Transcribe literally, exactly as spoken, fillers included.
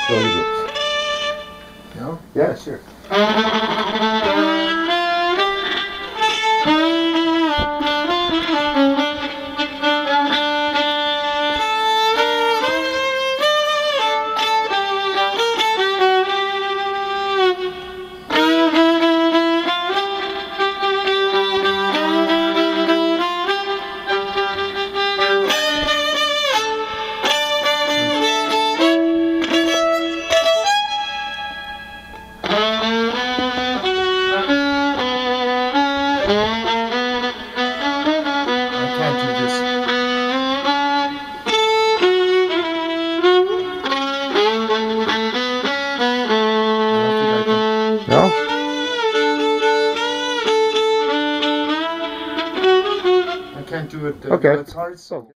really good. Yeah? Yeah, sure. I can't do this. I don't think I can. No? I can't do it. Okay. It's hard. So.